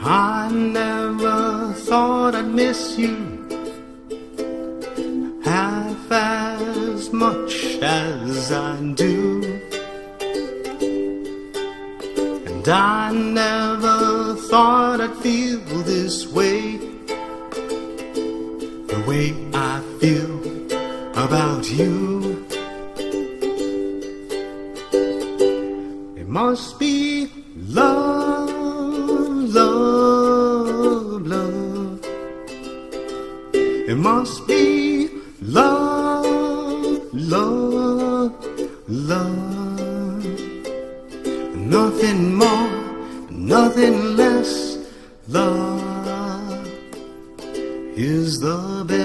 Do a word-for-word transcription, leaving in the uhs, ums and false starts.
I never thought I'd miss you half as much as I do, and I never thought I'd feel this way, the way I feel about you. It must be love, love, love. It must be love, love, love. Nothing more, nothing less. Love is the best.